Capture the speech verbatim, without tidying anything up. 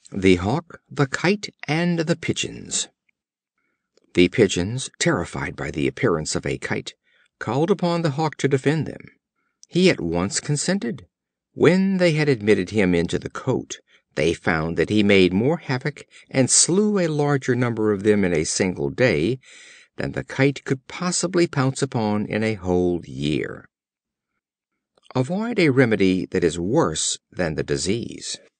The Hawk, the Kite, and the Pigeons. The Pigeons, terrified by the appearance of a Kite, called upon the Hawk to defend them. He at once consented. When they had admitted him into the cote, they found that he made more havoc, and slew a larger number of them in a single day, than the Kite could possibly pounce upon in a whole year. Avoid a remedy that is worse than the disease.